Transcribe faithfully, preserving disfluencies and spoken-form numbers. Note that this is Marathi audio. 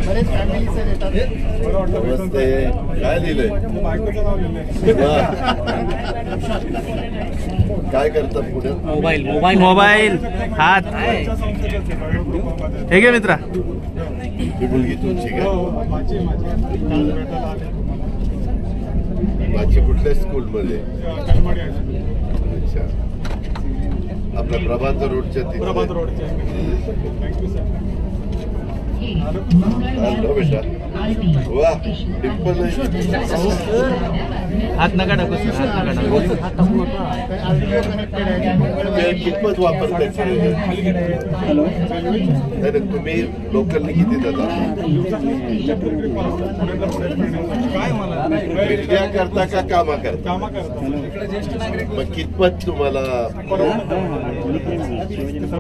बरेच फॅमिलीचे येतात. नमस्ते. काय लिहिलंय? काय करतात पुण्यात? मोबाईल मोबाईल मोबाईल हात हे घे मित्रा. ही मुलगी तुमची का? माझी कुठल्या स्कूल मध्ये? अच्छा. आपल्या प्रभात रोडच्या प्रभात रोडच्या. हॅलो बेटा. वा डिंपल हात नका टाकू सर, हात नका टाकू. कितपत वापरताय? तुम्ही लोकलने किती देता? विद्या करता का कामा करता? मग कितपत तुम्हाला